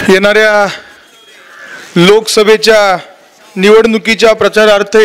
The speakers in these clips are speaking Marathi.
येणाऱ्या लोकसभेच्या निवडणुकीच्या प्रचारार्थ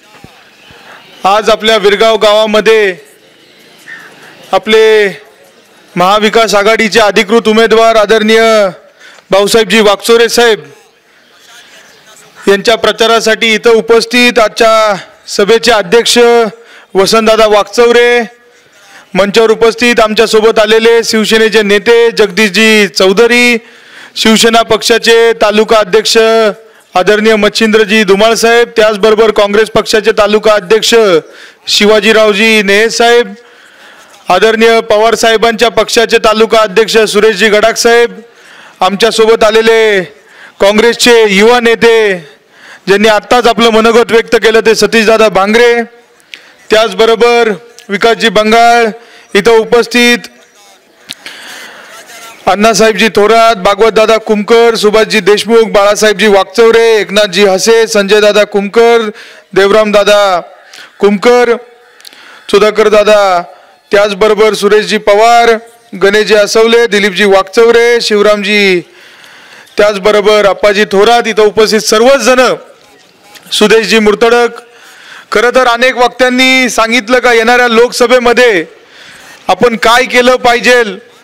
आज आपल्या विरगाव गावामध्ये आपले महाविकास आघाडीचे अधिकृत उमेदवार आदरणीय भाऊसाहेबजी वाकचौरे साहेब यांच्या प्रचारासाठी इथं उपस्थित आजच्या सभेचे अध्यक्ष वसंतदादा वाकचौरे, मंचावर उपस्थित आमच्या सोबत आलेले शिवसेनेचे नेते जगदीशजी चौधरी, शिवसेना पक्षाचे तालुका अध्यक्ष आदरणीय मच्छिंद्रजी धुमाळ साहेब, त्याचबरोबर काँग्रेस पक्षाचे तालुका अध्यक्ष शिवाजीरावजी नेहे साहेब, आदरणीय पवार साहेबांच्या पक्षाचे तालुका अध्यक्ष सुरेशजी गडाख साहेब, आमच्या सोबत आलेले काँग्रेसचे युवा नेते ज्यांनी आत्ताच आपलं मनोगत व्यक्त केलं ते सतीशदादा भांगरे, त्याचबरोबर विकासजी बंगाळ, इथं उपस्थित अण्णासाहेबजी थोरात, भागवतदादा कुमकर, सुभाषजी देशमुख, बाळासाहेबजी वाकचौरे, एकनाथजी हसे, संजयदादा कुमकर, देवरामदादा कुमकर, सुधाकर दादा, त्याचबरोबर सुरेशजी पवार, गणेशजी असवले, दिलीपजी वाकचौरे, शिवरामजी, त्याचबरोबर अप्पाजी थोरात, इथं उपस्थित सर्वच जण, सुदेशजी मुर्तडक. खरं तर अनेक वक्त्यांनी सांगितलं का येणाऱ्या लोकसभेमध्ये आपण काय केलं पाहिजे.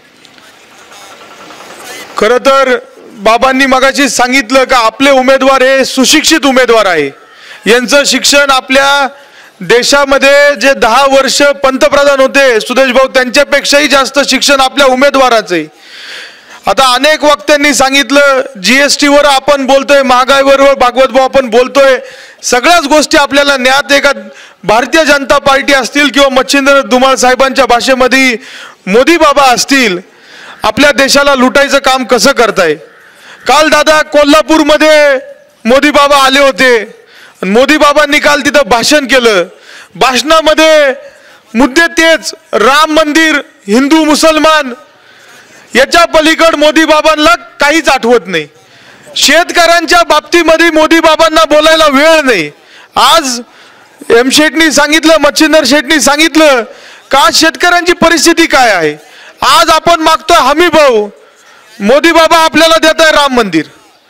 खरं तर बाबांनी मगाशी सांगितलं का आपले उमेदवार हे सुशिक्षित उमेदवार आहे. यांचं शिक्षण आपल्या देशामध्ये जे 10 वर्ष पंतप्रधान होते सुदेश भाऊ त्यांच्यापेक्षाही जास्त शिक्षण आपल्या उमेदवाराचं आहे. आता अनेक वक्त्यांनी सांगितलं GST वर आपण बोलतोय, महागाईवर भागवत भाऊ आपण बोलतोय, सगळ्याच गोष्टी आपल्याला ज्ञात आहे का भारतीय जनता पार्टी असतील किंवा मच्छिंद्र धुमाळ साहेबांच्या भाषेमध्ये मोदी बाबा असतील, आपल्या देशाला लुटायचं काम कसं करताय. काल दादा कोल्हापूरमध्ये मोदी बाबा आले होते, मोदी बाबांनी काल तिथं भाषण केलं. भाषणामध्ये मुद्दे तेच, राम मंदिर, हिंदू मुसलमान, याच्या पलीकड मोदी बाबांना काहीच आठवत नाही. शेतकऱ्यांच्या बाबतीमध्ये मोदी बाबांना बोलायला वेळ नाही. आज एम शेटनी सांगितलं, मच्छिंद्र शेटनी सांगितलं का शेतकऱ्यांची परिस्थिती काय आहे. आज आपण मागतोय हमी भाऊ, मोदी बाबा आपल्याला देत आहे राम मंदिर.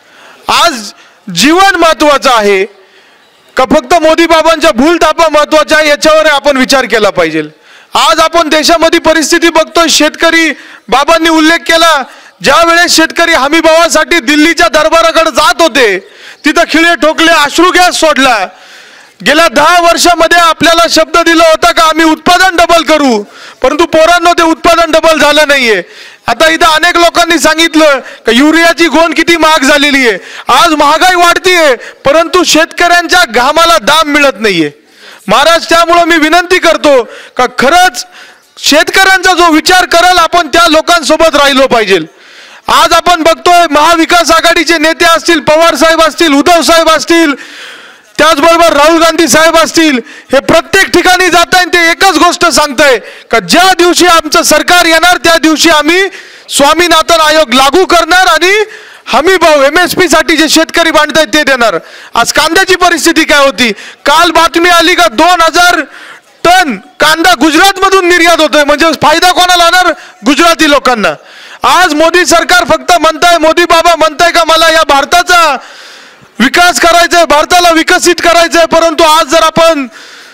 आज जीवन महत्वाचं आहे का फक्त मोदी बाबांच्या भूलथापा महत्वाच्या आहे, याच्यावर आपण विचार केला पाहिजे. आज आपण देशामध्ये परिस्थिती बघतोय. शेतकरी बाबांनी उल्लेख केला, ज्या वेळेस शेतकरी हमी भावासाठी दिल्लीच्या दरबाराकडे जात होते तिथं खिळे ठोकले, अश्रू गॅस सोडला. गेल्या 10 वर्षामध्ये आपल्याला शब्द दिला होता का आम्ही उत्पादन डबल करू, परंतु पोरांनो ते उत्पादन डबल झालं नाहीये. आता इथं अनेक लोकांनी सांगितलं का युरियाची गोण किती महाग झालेली आहे. आज महागाई वाढतीये परंतु शेतकऱ्यांच्या घामाला दाम मिळत नाहीये. महाराज, त्यामुळे मी विनंती करतो का खरंच शेतकऱ्यांचा जो विचार कराल आपण त्या लोकांसोबत राहिलो पाहिजे. आज आपण बघतोय महाविकास आघाडीचे नेते असतील, पवार साहेब असतील, उद्धव साहेब असतील, त्याचबरोबर राहुल गांधी साहेब असतील, हे प्रत्येक ठिकाणी जात आहे. ते एकच गोष्ट सांगताय का ज्या दिवशी आमचं सरकार येणार त्या दिवशी आम्ही स्वामीनाथन आयोग लागू करणार आणि हमी भाव MSP साठी जे शेतकरी बांधतायत ते देणार. आज कांद्याची परिस्थिती काय होती, काल बातमी आली का 2000 टन कांदा गुजरात मधून निर्यात होतोय. म्हणजे फायदा कोणाला होणार, गुजराती लोकांना. आज मोदी सरकार फक्त म्हणताय, मोदी बाबा म्हणताय का मला या भारताचा विकास करायचाय, भारताला विकसित करायचंय, परंतु आज जर आपण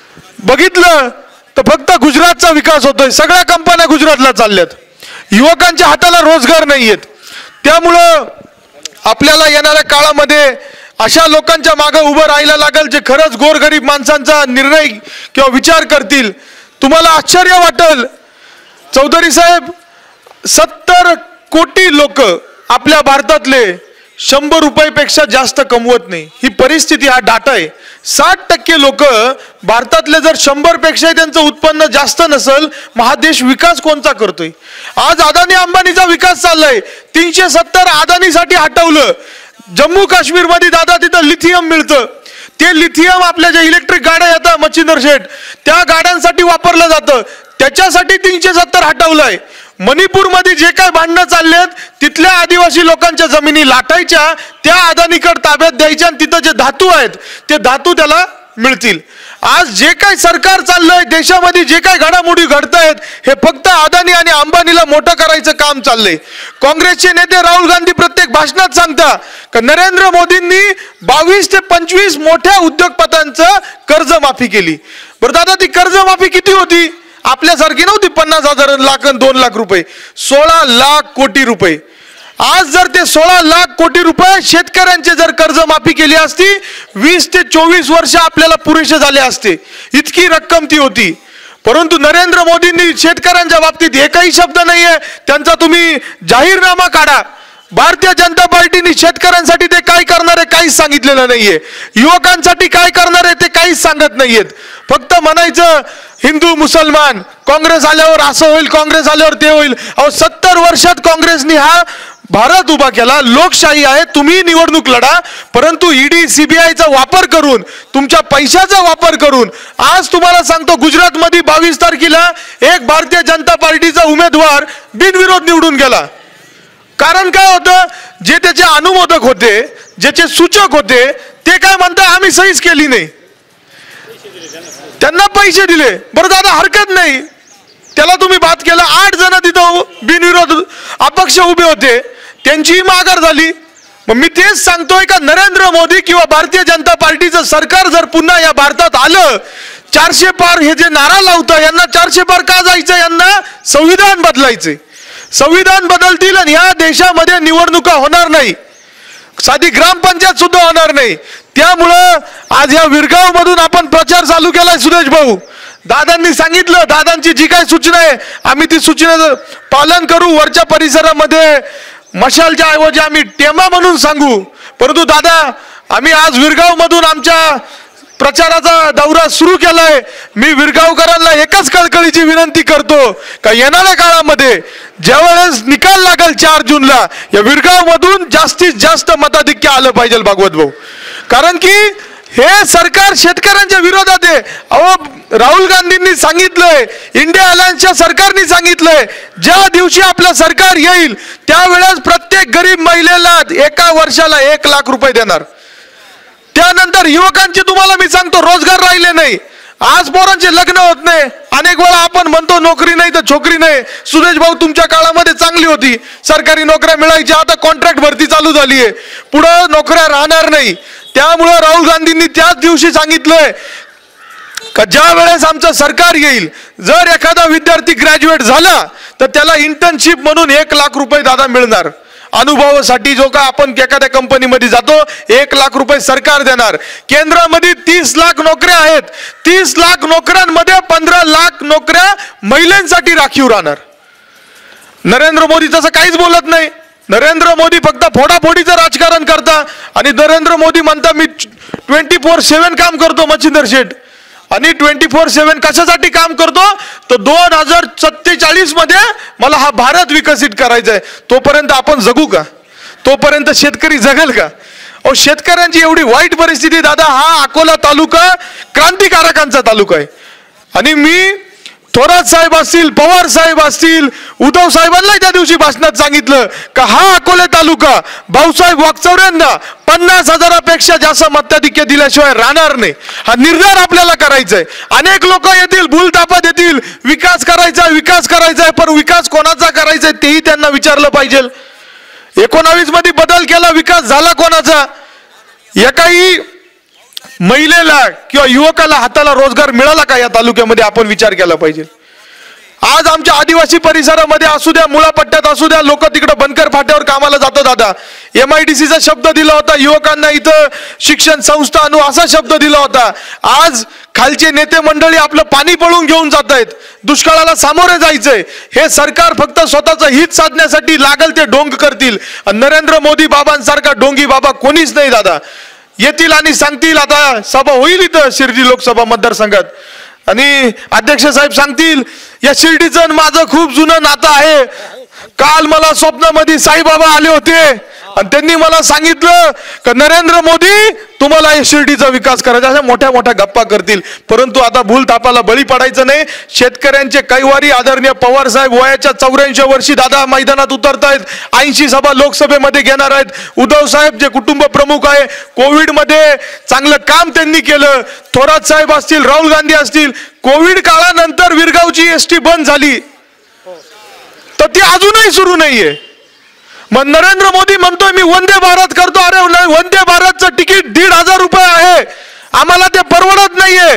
बघितलं तर फक्त गुजरातचा विकास होतोय. सगळ्या कंपन्या गुजरातला चालल्यात, युवकांच्या हाताला रोजगार नाहीयेत. त्यामुळं आपल्याला येणाऱ्या काळामध्ये अशा लोकांच्या मागे उभं राहायला लागेल जे खरंच गोरगरीब माणसांचा निर्णय किंवा विचार करतील. तुम्हाला आश्चर्य वाटेल चौधरी साहेब, 70 कोटी लोक आपल्या भारतातले 100 रुपयापेक्षा जास्त कमवत नाही. ही परिस्थिती, हा डाटा आहे. 60% लोक भारतातले जर 100 पेक्षा त्यांचं उत्पन्न जास्त नसेल, मग हा देश विकास कोणता करतोय. आज अदानी अंबानीचा विकास चाललाय. 370 अदानीसाठी हटवलं. जम्मू काश्मीर मध्ये दादा तिथं लिथियम मिळतं. ते लिथियम आपल्या ज्या इलेक्ट्रिक गाड्या येतात मच्छिंद्र शेठ, त्या गाड्यांसाठी वापरलं जातं. त्याच्यासाठी 370 हटवलंय. मणिपूर मध्ये जे काय भांडणं चाललेत तिथल्या आदिवासी लोकांच्या जमिनी लाटायच्या, त्या अदानीकडे ताब्यात द्यायच्या आणि तिथं जे धातू आहेत ते धातू त्याला मिळतील. आज जे काही सरकार चाललंय, देशामध्ये जे काही घडामोडी घडतायत, हे फक्त अदानी आणि अंबानीला मोठं करायचं काम चाललंय. काँग्रेसचे नेते राहुल गांधी प्रत्येक भाषणात सांगता की नरेंद्र मोदींनी 22 ते 25 मोठ्या उद्योगपत्यांचं कर्जमाफी केली. बरं दादा, ती कर्जमाफी किती होती? आपल्यासारखी नव्हती 50,000 लाख 2 लाख रुपये, 16 लाख कोटी रुपये. आज जर ते 16 लाख कोटी रुपये शेतकऱ्यांचे जर कर्जमाफी केली असती, 20 ते 24 वर्ष आपल्याला पुरेसे झाले असते, इतकी रक्कम ती होती. परंतु नरेंद्र मोदींनी शेतकऱ्यांच्या बाबतीत एकही शब्द नाहीये. त्यांचा तुम्ही जाहीरनामा काढा. भारतीय जनता पार्टीने शेतकऱ्यांसाठी ते काय करणार आहे काहीच सांगितलेलं नाहीये. युवकांसाठी काय करणार आहे ते काहीच सांगत नाहीयेत. फक्त म्हणायचं हिंदू मुसलमान, काँग्रेस आल्यावर असं होईल, काँग्रेस आल्यावर ते होईल. अहो 70 वर्षात काँग्रेसने हा भारत उभा केला. लोकशाही आहे, तुम्ही निवडणूक लढा, परंतु ईडी सीबीआयचा वापर करून, तुमच्या पैशाचा वापर करून, आज तुम्हाला सांगतो गुजरातमध्ये 22 तारखेला एक भारतीय जनता पार्टीचा उमेदवार बिनविरोध निवडून गेला. कारण काय होतं, जे त्याचे अनुमोदक होते, ज्याचे सूचक होते, ते काय म्हणतात आम्ही सहीच केली नाही, त्यांना पैसे दिले. बरं दादा, हरकत नाही, त्याला तुम्ही बात केला. 8 जण तिथं बिनविरोध अपक्ष उभे होते, त्यांचीही माघार झाली. मग मी तेच सांगतोय का नरेंद्र मोदी किंवा भारतीय जनता पार्टीचं सरकार जर पुन्हा या भारतात आलं, 400 पार हे जे नारा लावतं, यांना 400 पार का जायचं? यांना संविधान बदलायचे. संविधान बदलतील आणि या देशामध्ये निवडणुका होणार नाही, साधी ग्रामपंचायत सुद्धा होणार नाही. त्यामुळं आज या विरगाव मधून आपण प्रचार चालू केलाय. सुरेश भाऊ, दादांनी सांगितलं, दादांची जी काही सूचना आहे आम्ही ती सूचनेचं पालन करू. वरच्या परिसरामध्ये मशालच्या ऐवजी आम्ही टेमा म्हणून सांगू. परंतु दादा, आम्ही आज विरगाव मधून आमच्या प्रचाराचा दौरा सुरू केलाय. मी विरगावकरांना एकच कळकळीची विनंती करतो का येणाऱ्या काळामध्ये ज्यावेळेस निकाल लागेल 4 जूनला, या विरगाव मधून जास्तीत जास्त मताधिक्य आलं पाहिजे भागवत भाऊ. कारण की हे सरकार शेतकऱ्यांच्या विरोधात आहे. अहो राहुल गांधींनी सांगितलंय, इंडिया अलायन्सच्या सरकारने सांगितलंय, ज्या दिवशी आपलं सरकार येईल त्यावेळेस प्रत्येक गरीब महिलेला एका वर्षाला 1 लाख रुपये देणार. त्यानंतर युवकांचे तुम्हाला मी सांगतो रोजगार राहिले नाही. आज पोरांचे लग्न होत नाही. अनेक वेळा आपण म्हणतो नोकरी नाही तर छोकरी नाही. सुरेश भाऊ, तुमच्या काळामध्ये चांगली होती, सरकारी नोकऱ्या मिळायच्या. आता कॉन्ट्रॅक्ट भरती चालू झाली आहे, पुढं नोकऱ्या राहणार नाही. त्यामुळं राहुल गांधींनी त्याच दिवशी सांगितलंय का ज्या वेळेस आमचं सरकार येईल, जर एखादा विद्यार्थी ग्रॅज्युएट झाला तर त्याला इंटर्नशिप म्हणून 1 लाख रुपये दादा मिळणार. अनुभवासाठी जो का आपण एखाद्या कंपनीमध्ये जातो, 1 लाख रुपये सरकार देणार. केंद्रामध्ये 30 लाख नोकऱ्या आहेत. 30 लाख नोकऱ्यांमध्ये 15 लाख नोकऱ्या महिलांसाठी राखीव राहणार. नरेंद्र मोदी तसं काहीच बोलत नाही. नरेंद्र मोदी फक्त फोडाफोडीचं राजकारण करता. आणि नरेंद्र मोदी म्हणता मी 24/7 काम करतो मच्छिंदर शेठ. आणि 24/7 कशासाठी काम करतो, तर 2047 मध्ये मला हा भारत विकसित करायचा आहे. तोपर्यंत आपण जगू का? तोपर्यंत शेतकरी जगेल का? अहो शेतकऱ्यांची एवढी वाईट परिस्थिती दादा. हा अकोला तालुका क्रांतिकारकांचा तालुका आहे. आणि मी थोरात साहेब असतील, पवार साहेब असतील, उद्धव साहेबांना त्या दिवशी भाषणात सांगितलं का हा अकोले तालुका भाऊसाहेब वाकचौऱ्यांना 50,000पेक्षा जास्त मताधिक्य दिल्याशिवाय राहणार नाही. हा निर्धार आपल्याला करायचा आहे. अनेक लोक येतील, भूलतापात येतील, विकास करायचा आहे, पण विकास कोणाचा करायचा आहे तेही त्यांना विचारलं पाहिजे. 19 मध्ये बदल केला, विकास झाला कोणाचा? एकाही महिलेला किंवा युवकाला हाताला रोजगार मिळाला का या तालुक्यामध्ये? आपण विचार केला पाहिजे. आज आमच्या आदिवासी परिसरामध्ये असू द्या, मुळापट्ट्यात असू द्या, लोक तिकडे बनकर फाट्यावर कामाला जातात दादा. MIDCचा शब्द दिला होता, युवकांना इथं शिक्षण संस्था आणू असा शब्द दिला होता. आज खालचे नेते मंडळी आपलं पाणी पळून घेऊन जात आहेत. दुष्काळाला सामोरे जायचंय. हे सरकार फक्त स्वतःचं हित साधण्यासाठी लागल ते ढोंग करतील. नरेंद्र मोदी बाबांसारखा ढोंगी बाबा कोणीच नाही दादा. येतील आणि सांगतील, आता सभा होईल इथं शिर्डी लोकसभा मतदारसंघात, आणि अध्यक्ष साहेब सांगतील या शिर्डीचं माझं खूप जुनं नातं आहे. काल मला स्वप्नामध्ये साईबाबा आले होते आणि त्यांनी मला सांगितलं की नरेंद्र मोदी तुम्हाला शिर्डीचा विकास करायचा, अशा मोठ्या मोठ्या गप्पा करतील. परंतु आता भूल थापाला बळी पडायचं नाही. शेतकऱ्यांचे कैवारी आदरणीय पवार साहेब वयाच्या 84 वर्षी दादा मैदानात उतरतायत. 80 सभा लोकसभेमध्ये घेणार आहेत. उद्धव साहेब जे कुटुंब प्रमुख आहे, कोविड मध्ये चांगलं काम त्यांनी केलं. थोरात साहेब असतील, राहुल गांधी असतील. कोविड काळानंतर विरगावची एसटी बंद झाली तर ती अजूनही सुरू नाहीये. मग नरेंद्र मोदी म्हणतोय मी वंदे भारत करतो. अरे वंदे भारतचं तिकीट 1,500 रुपये आहे, आम्हाला ते परवडत नाहीये.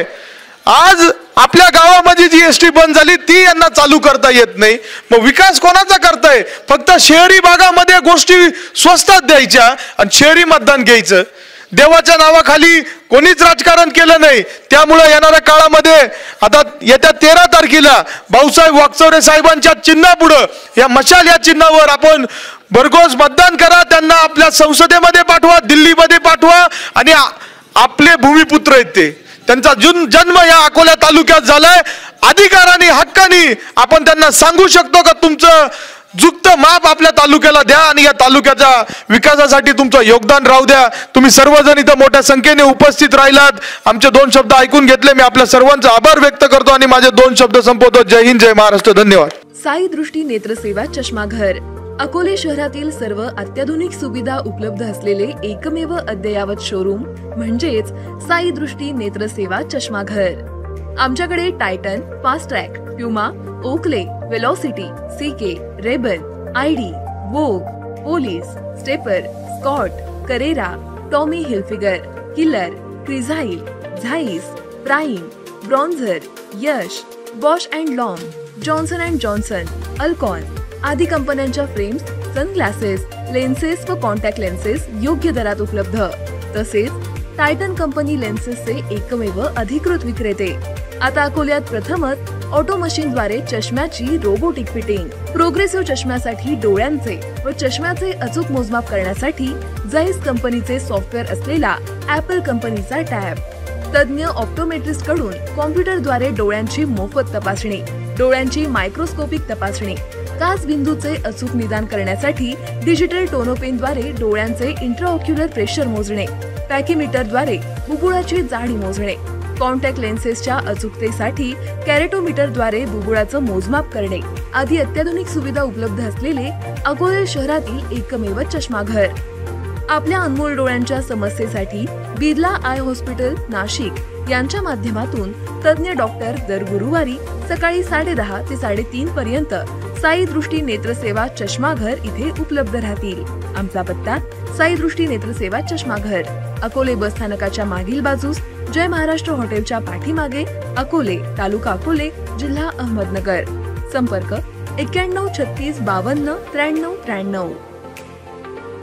आज आपल्या गावामध्ये जी एसटी बंद झाली ती यांना चालू करता येत नाही. मग विकास कोणाचा करताय? फक्त शहरी भागामध्ये गोष्टी स्वस्तात द्यायच्या आणि शहरी मतदान घ्यायचं. देवाच्या नावाखाली कोणीच राजकारण केलं नाही. त्यामुळे येणाऱ्या काळामध्ये आता येत्या 13 तारखेला भाऊसाहेब वाकचौरे साहेबांच्या चिन्हापुढं, या मशाल या चिन्हावर आपण भरघोस मतदान करा. त्यांना आपल्या संसदेमध्ये पाठवा, दिल्लीमध्ये पाठवा. आणि आपले भूमिपुत्र आहेत ते, त्यांचा जन्म या अकोला तालुक्यात झालाय. अधिकाराने हक्काने आपण त्यांना सांगू शकतो का तुमचं जुक्त माप आपल्या तालुक्याला द्या आणि या तालुक्याच्या विकासासाठी तुमचं योगदान राहू द्या. तुम्ही सर्वजण इथं मोठ्या संख्येने उपस्थित राहिलात, आमचे 2 शब्द ऐकून घेतले. मी आपल्या सर्वांचा आभार व्यक्त करतो आणि माझे 2 शब्द संपवतो. जय हिंद, जय महाराष्ट्र. धन्यवाद. साई दृष्टी नेत्रसेवा चष्माघर, अकोले शहरातील सर्व अत्याधुनिक सुविधा उपलब्ध असलेले एकमेव अद्ययावत शोरूम म्हणजेच साई दृष्टी नेत्रसेवा चष्माघर. आमच्याकडे Titan, Fastrack, Puma, Oakley, Velocity, CK, RayBan, ID, Vogue, Police, Stepper, Scott, Carrera, Tommy Hilfiger, Killer, Crizal, Zeiss, Prime, Bronzer, Yash, Bausch and Lomb, Johnson and Johnson, Alcon आदी कंपन्यांच्या फ्रेम्स, सनग्लासेस, लेन्सेस व कॉन्टॅक्ट लेन्सेस योग्य दरात उपलब्ध. तसेच टायटन कंपनी लेन्सेसचे एकमेव अधिकृत विक्रेते. आता अकोल्यात प्रथमच ऑटो मशीनद्वारे चष्म्याची रोबोटिक फिटिंग. प्रोग्रेसिव्ह चष्म्यासाठी डोळ्यांचे व चष्म्याचे अचूक मोजमाप करण्यासाठी जाईस कंपनीचे सॉफ्टवेअर असलेला ऍपल कंपनीचा टॅब. तज्ञ ऑप्टोमेट्रिस्ट कडून कॉम्प्युटरद्वारे डोळ्यांची मोफत तपासणी, डोळ्यांची मायक्रोस्कोपिक तपासणी, काच बिंदूचे अचूक निदान करण्यासाठी डिजिटल टोनोपेनद्वारे डोळ्यांचे इंट्राऑक्युलर प्रेशर मोजणे, पॅकीमीटरद्वारे बुबुळाची जाडी मोजणे, कॉन्टॅक्ट लेन्सेसच्या अचूकतेसाठी कॅरेटोमीटरद्वारे बुबुळाचं मोजमाप करणे आदी अत्याधुनिक सुविधा उपलब्ध असलेले अकोले शहरातील एकमेव चष्माघर. आपल्या अनमोल डोळ्यांच्या समस्येसाठी बिर्ला आय हॉस्पिटल नाशिक यांच्या माध्यमातून तज्ञ डॉक्टर दर गुरुवारी सकाळी 10:30 ते 3:30 पर्यंत साई दृष्टी नेत्रसेवा चष्माघर इथे उपलब्ध राहतील. आमचा पत्ता साई दृष्टी नेत्रसेवा चष्माघर, अकोले बस स्थानकाच्या मागील बाजूस, जय महाराष्ट्र हॉटेलच्या पाठीमागे, अकोले, तालुका अकोले, जिल्हा अहमदनगर. संपर्क 91 36 52 93 93.